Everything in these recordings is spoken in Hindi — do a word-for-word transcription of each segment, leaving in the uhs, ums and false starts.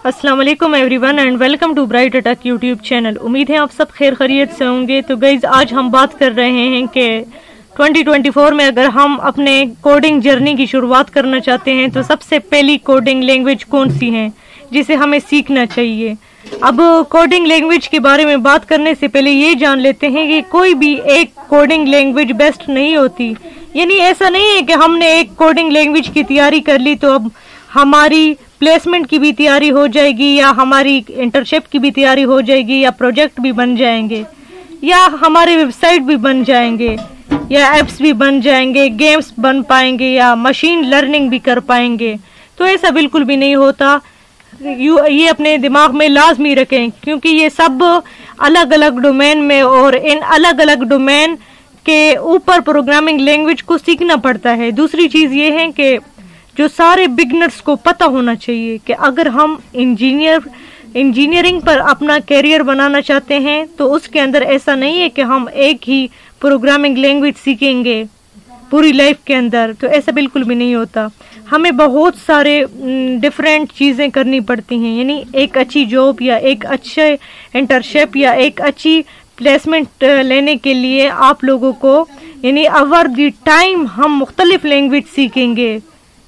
अस्सलाम वालेकुम everyone and welcome to bright attack YouTube channel. उम्मीद है आप सब खैर खैरियत से होंगे। तो गाइज आज हम बात कर रहे हैं कि ट्वेंटी ट्वेंटी फोर में अगर हम अपने कोडिंग जर्नी की शुरुआत करना चाहते हैं तो सबसे पहली कोडिंग लैंग्वेज कौन सी है जिसे हमें सीखना चाहिए। अब कोडिंग लैंग्वेज के बारे में बात करने से पहले ये जान लेते हैं कि कोई भी एक कोडिंग लैंग्वेज बेस्ट नहीं होती। यानी ऐसा नहीं है कि हमने एक कोडिंग लैंग्वेज की तैयारी कर ली तो अब हमारी प्लेसमेंट की भी तैयारी हो जाएगी या हमारी इंटर्नशिप की भी तैयारी हो जाएगी या प्रोजेक्ट भी बन जाएंगे या हमारे वेबसाइट भी बन जाएंगे या एप्स भी बन जाएंगे, गेम्स बन पाएंगे या मशीन लर्निंग भी कर पाएंगे। तो ऐसा बिल्कुल भी नहीं होता। ये अपने दिमाग में लाजमी रखें क्योंकि ये सब अलग अलग डोमेन में और इन अलग अलग डोमेन के ऊपर प्रोग्रामिंग लैंग्वेज को सीखना पड़ता है। दूसरी चीज़ ये है कि जो सारे बिगनर्स को पता होना चाहिए कि अगर हम इंजीनियर इंजीनियरिंग पर अपना कैरियर बनाना चाहते हैं तो उसके अंदर ऐसा नहीं है कि हम एक ही प्रोग्रामिंग लैंग्वेज सीखेंगे पूरी लाइफ के अंदर। तो ऐसा बिल्कुल भी नहीं होता। हमें बहुत सारे डिफरेंट चीज़ें करनी पड़ती हैं। यानी एक अच्छी जॉब या एक अच्छे इंटर्नशिप या एक अच्छी प्लेसमेंट लेने के लिए आप लोगों को यानी ओवर द टाइम हम मुख्तलिफ लैंग्वेज सीखेंगे।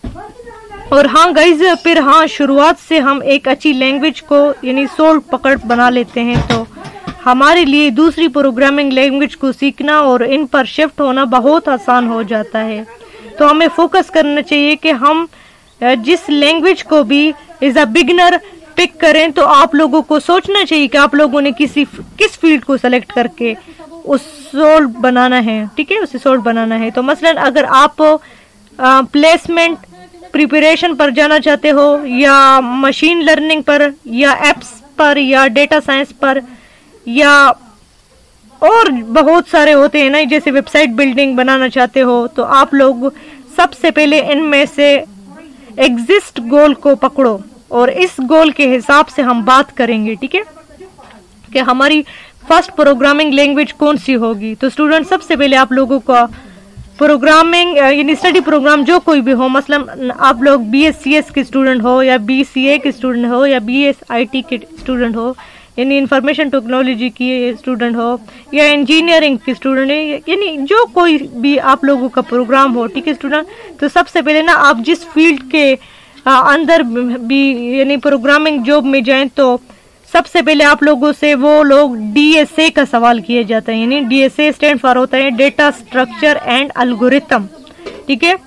और हाँ गाइज, फिर हाँ शुरुआत से हम एक अच्छी लैंग्वेज को यानी सोल पकड़ बना लेते हैं तो हमारे लिए दूसरी प्रोग्रामिंग लैंग्वेज को सीखना और इन पर शिफ्ट होना बहुत आसान हो जाता है। तो हमें फोकस करना चाहिए कि हम जिस लैंग्वेज को भी एज अ बिगनर पिक करें तो आप लोगों को सोचना चाहिए कि आप लोगों ने किसी किस फील्ड को सेलेक्ट करके उस सोल बनाना है। ठीक है, उसे सोल बनाना है। तो मसलन अगर आप प्लेसमेंट प्रिपरेशन पर जाना चाहते हो या मशीन लर्निंग पर या एप्स पर या डेटा साइंस पर या और बहुत सारे होते हैं ना, जैसे वेबसाइट बिल्डिंग बनाना चाहते हो तो आप लोग सबसे पहले इनमें से एग्जिस्ट गोल को पकड़ो और इस गोल के हिसाब से हम बात करेंगे। ठीक है, कि हमारी फर्स्ट प्रोग्रामिंग लैंग्वेज कौन सी होगी। तो स्टूडेंट सबसे पहले आप लोगों का प्रोग्रामिंग यानी स्टडी प्रोग्राम जो कोई भी हो, मसलन आप लोग बी एस सी एस के स्टूडेंट हो या बी सी ए के स्टूडेंट हो या बी एस आई टी के स्टूडेंट हो यानी इंफॉर्मेशन टेक्नोलॉजी की स्टूडेंट हो या इंजीनियरिंग के स्टूडेंट है, यानी जो कोई भी आप लोगों का प्रोग्राम हो। ठीक है स्टूडेंट, तो सबसे पहले ना आप जिस फील्ड के आ, अंदर भी यानी प्रोग्रामिंग जॉब में जाएं तो सबसे पहले आप लोगों से वो लोग डी एस ए का सवाल किया जाता है। यानी D S A stand for होता है डेटा स्ट्रक्चर एंड एल्गोरिथम। ठीक है,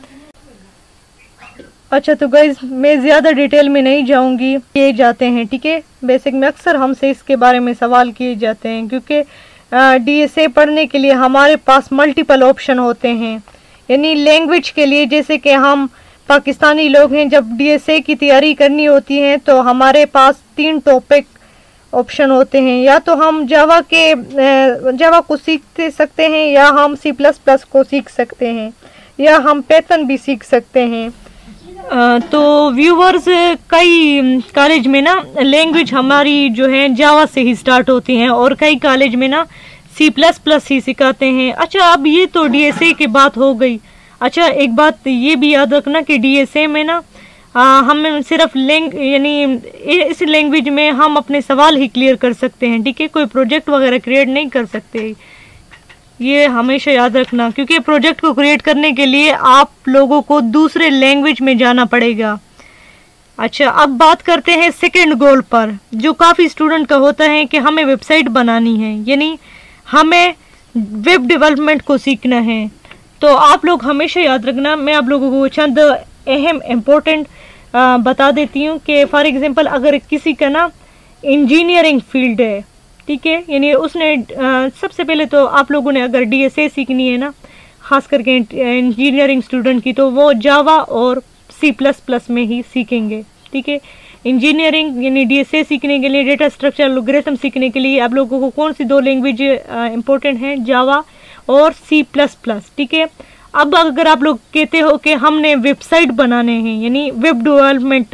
अच्छा तो गाइज मैं ज़्यादा डिटेल में नहीं जाऊंगी, किए जाते हैं। ठीक है, बेसिक में अक्सर हमसे इसके बारे में सवाल किए जाते हैं क्योंकि डी एस ए पढ़ने के लिए हमारे पास मल्टीपल ऑप्शन होते हैं। यानी लैंग्वेज के लिए जैसे कि हम पाकिस्तानी लोग हैं, जब डी एस ए की तैयारी करनी होती है तो हमारे पास तीन टॉपिक ऑप्शन होते हैं। या तो हम जावा के जावा को सीख सकते हैं या हम सी प्लस प्लस को सीख सकते हैं या हम पैथन भी सीख सकते हैं। आ, तो व्यूवर्स कई कॉलेज में ना लैंग्वेज हमारी जो है जावा से ही स्टार्ट होती हैं और कई कॉलेज में ना सी प्लस प्लस ही सिखाते हैं। अच्छा, अब ये तो डी एस ए की बात हो गई। अच्छा, एक बात ये भी याद रखना कि डी एस ए में ना आ, हम सिर्फ लैंग यानी इस लैंग्वेज में हम अपने सवाल ही क्लियर कर सकते हैं। ठीक है, कोई प्रोजेक्ट वगैरह क्रिएट नहीं कर सकते। ये हमेशा याद रखना क्योंकि प्रोजेक्ट को क्रिएट करने के लिए आप लोगों को दूसरे लैंग्वेज में जाना पड़ेगा। अच्छा, अब बात करते हैं सेकंड गोल पर, जो काफ़ी स्टूडेंट का होता है कि हमें वेबसाइट बनानी है यानी हमें वेब डेवलपमेंट को सीखना है। तो आप लोग हमेशा याद रखना, मैं आप लोगों को चंद अहम इम्पोर्टेंट बता देती हूँ कि फॉर एग्जांपल अगर किसी का ना इंजीनियरिंग फील्ड है, ठीक है, यानी उसने आ, सबसे पहले तो आप लोगों ने अगर डी एस ए सीखनी है ना, खास करके इंजीनियरिंग स्टूडेंट की, तो वो जावा और सी प्लस प्लस में ही सीखेंगे। ठीक है, इंजीनियरिंग यानी डी एस ए सीखने के लिए, डेटा स्ट्रक्चर एल्गोरिथम सीखने के लिए आप लोगों को कौन सी दो लैंग्वेज इंपॉर्टेंट हैं, जावा और सी प्लस प्लस। ठीक है, अब अगर आप लोग कहते हो कि हमने वेबसाइट बनाने हैं यानी वेब डेवलपमेंट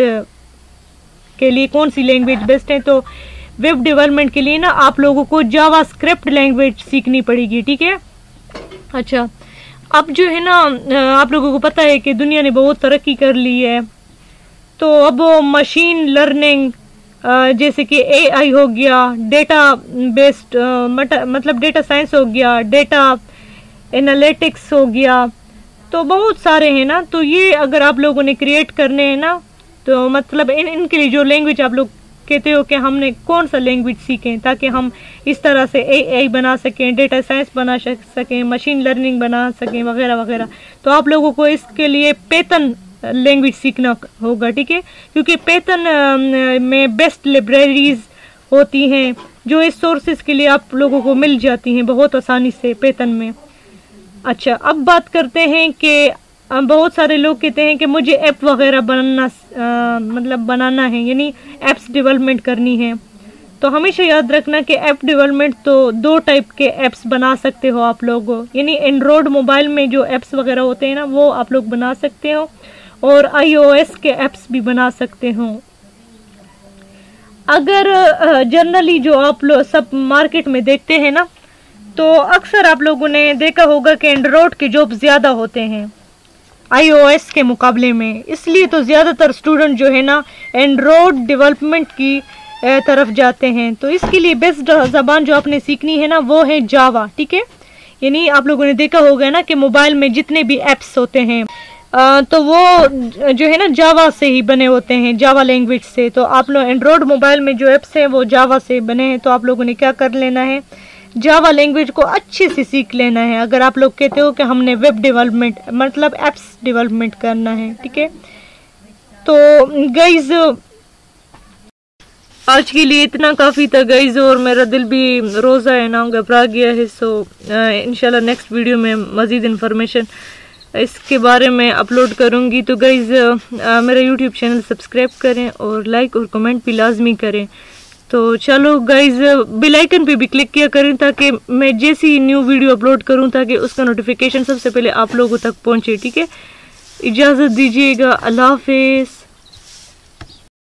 के लिए कौन सी लैंग्वेज बेस्ट है, तो वेब डेवलपमेंट के लिए ना आप लोगों को जावा स्क्रिप्ट लैंग्वेज सीखनी पड़ेगी। ठीक है, अच्छा अब जो है ना आप लोगों को पता है कि दुनिया ने बहुत तरक्की कर ली है, तो अब मशीन लर्निंग जैसे कि एआई हो गया, डेटा बेस्ड मतलब डेटा साइंस हो गया, डेटा एनालिटिक्स हो गया, तो बहुत सारे हैं ना। तो ये अगर आप लोगों ने क्रिएट करने हैं ना, तो मतलब इन इनके लिए जो लैंग्वेज आप लोग कहते हो कि हमने कौन सा लैंग्वेज सीखें ताकि हम इस तरह से एआई बना सकें, डेटा साइंस बना सकें, मशीन लर्निंग बना सकें वगैरह वगैरह, तो आप लोगों को इसके लिए पैथन लैंग्वेज सीखना होगा, ठीक है। क्योंकि पैथन में बेस्ट लाइब्रेरीज होती हैं जो इस सोर्सेज के लिए आप लोगों को मिल जाती हैं बहुत आसानी से पैथन में। अच्छा, अब बात करते हैं कि बहुत सारे लोग कहते हैं कि मुझे ऐप वगैरह बनाना आ, मतलब बनाना है, यानी ऐप्स डेवलपमेंट करनी है। तो हमेशा याद रखना कि ऐप डेवलपमेंट तो दो टाइप के ऐप्स बना सकते हो आप लोग, यानी एंड्रॉयड मोबाइल में जो ऐप्स वगैरह होते हैं ना वो आप लोग बना सकते हो, और आईओएस के ऐप्स भी बना सकते हो। अगर जनरली जो आप लोग सब मार्केट में देखते हैं ना, तो अक्सर आप लोगों ने देखा होगा कि एंड्रॉयड के जॉब ज़्यादा होते हैं आईओएस के मुकाबले में, इसलिए तो ज़्यादातर स्टूडेंट जो है ना एंड्रॉयड डेवलपमेंट की तरफ जाते हैं। तो इसके लिए बेस्ट ज़बान जो आपने सीखनी है ना वो है जावा, ठीक है। यानी आप लोगों ने देखा होगा ना कि मोबाइल में जितने भी ऐप्स होते हैं आ, तो वो जो है ना जावा से ही बने होते हैं, जावा लैंग्वेज से। तो आप लोग एंड्रॉयड मोबाइल में जो ऐप्स हैं वो जावा से बने हैं, तो आप लोगों ने क्या कर लेना है, जावा लैंग्वेज को अच्छे से सीख लेना है अगर आप लोग कहते हो कि हमने वेब डेवलपमेंट मतलब एप्स डेवलपमेंट करना है, ठीक है। तो गाइज आज के लिए इतना काफ़ी था गाइज, और मेरा दिल भी रोज़ा है ना घबरा गया है। सो इंशाल्लाह नेक्स्ट वीडियो में मज़ीद इन्फॉर्मेशन इसके बारे में अपलोड करूँगी। तो गाइज मेरा यूट्यूब चैनल सब्सक्राइब करें और लाइक और कमेंट भी लाजमी करें। तो चलो गाइज बेल आइकन पे भी क्लिक किया करें ताकि मैं जैसी न्यू वीडियो अपलोड करूं ताकि उसका नोटिफिकेशन सबसे पहले आप लोगों तक पहुंचे, ठीक है। इजाज़त दीजिएगा, अल्लाह हाफिज़।